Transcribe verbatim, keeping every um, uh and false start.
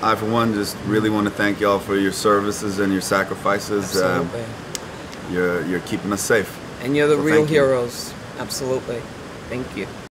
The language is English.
I, for one, just really want to thank y'all for your services and your sacrifices. Absolutely. Um, you're, you're keeping us safe. And you're the So real thank you. heroes. Absolutely. Thank you.